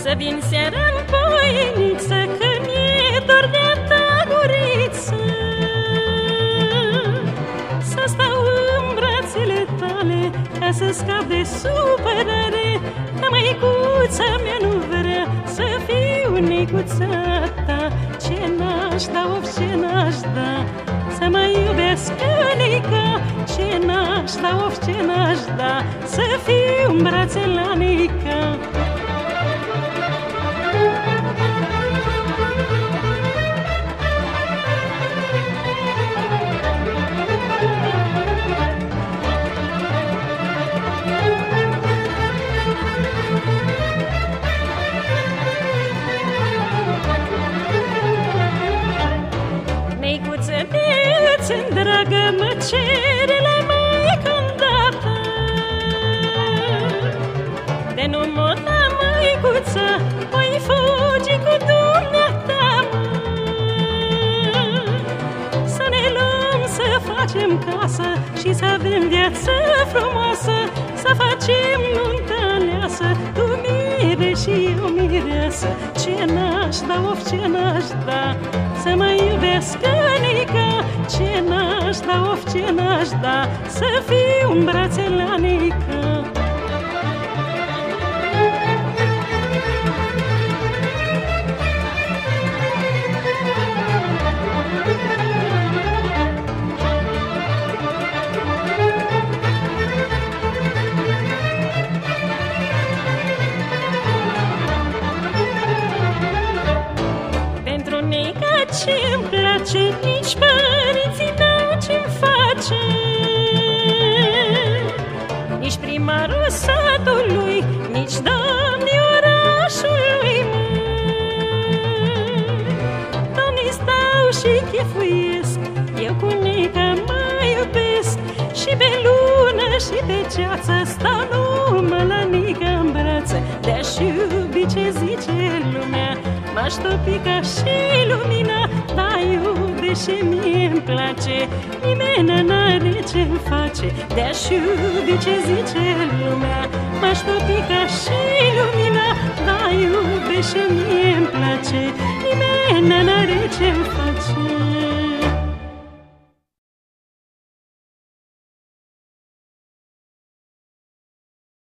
Să vin seara în voiniță, că mi-e dor de-a guriță. Să stau în brațele tale, ca să scap de supărare, că măicuța mea nu vrea să fiu necuța ta. Ce n-aș da, of, ce n-aș da, să mă iubească neica. Ce n-aș da, of, ce n-aș da, să fiu în brațele la neica. Neicuță-mi dragă, mă cere la maică îndată, de nu mă da, măicuță, voi fugi cu dumneata. Să ne luăm, să facem casă și să avem viață frumoasă, să facem nuntă aleasă, tu mire și eu mireasă. Ce n-aș da, of, ce n-aș da, să mă iubească neica. Ce n-aș da, of, ce n-aș da, să fiu în brațele la neica. Pentru neica ce-mi place, nici părinții n-au ce-mi face, nici primarul satului, nici domnii orașului. Domnii stau și chefuiesc, eu cu neica mă iubesc, și pe lună și pe ceață stau numai la neica în brațe. De-aș iubi ce zice lumea, m-aș topi ca și lumina, dar iubește mie-mi place, nimeni n-are ce-mi face. De-aș iubi ce zice lumea, m-aș topi ca și lumina, dar iubește mie-mi place.